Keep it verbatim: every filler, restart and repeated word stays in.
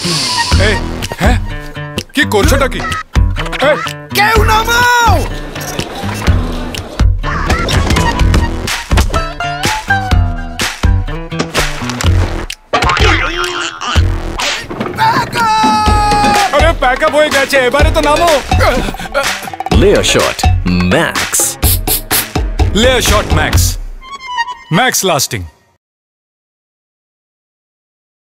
এই হ্যাঁ কি করছোটা কি? এই কেউ নামাও! আরে প্যাকআপ হয়ে গেছে, এবারে তো নামো। Layer Shot Max. Layer Shot Max. Max lasting.